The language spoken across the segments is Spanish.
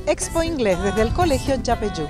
Expo Inglés desde el Colegio Yapeyú.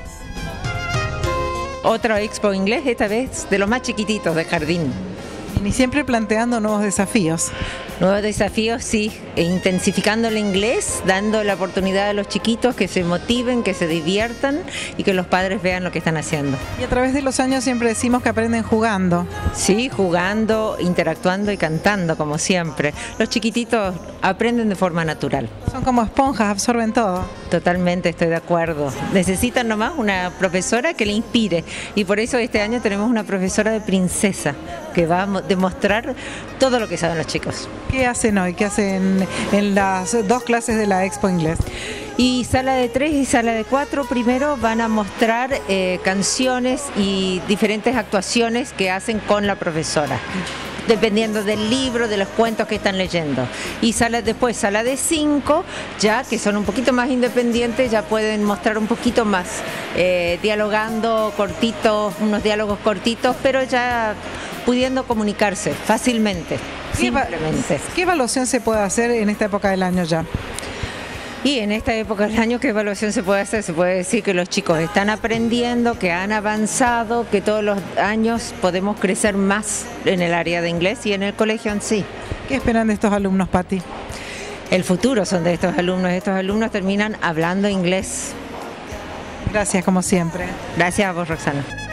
Otra Expo Inglés, esta vez de los más chiquititos de jardín. Y siempre planteando nuevos desafíos. Nuevos desafíos, sí, intensificando el inglés, dando la oportunidad a los chiquitos que se motiven, que se diviertan y que los padres vean lo que están haciendo. Y a través de los años siempre decimos que aprenden jugando. Sí, jugando, interactuando y cantando, como siempre. Los chiquititos aprenden de forma natural. Son como esponjas, absorben todo. Totalmente, estoy de acuerdo. Necesitan nomás una profesora que le inspire y por eso este año tenemos una profesora de princesa que va a demostrar todo lo que saben los chicos. ¿Qué hacen hoy? ¿Qué hacen en las dos clases de la Expo Inglés? Y sala de 3 y sala de 4 primero van a mostrar canciones y diferentes actuaciones que hacen con la profesora, dependiendo del libro, de los cuentos que están leyendo. Y después sala de 5, ya que son un poquito más independientes, ya pueden mostrar un poquito más, dialogando cortitos, unos diálogos cortitos, pero ya pudiendo comunicarse fácilmente, simplemente. ¿Qué evaluación se puede hacer en esta época del año ya? Y en esta época del año, ¿qué evaluación se puede hacer? Se puede decir que los chicos están aprendiendo, que han avanzado, que todos los años podemos crecer más en el área de inglés y en el colegio en sí. ¿Qué esperan de estos alumnos, Pati? El futuro son de estos alumnos terminan hablando inglés. Gracias, como siempre. Gracias a vos, Roxana.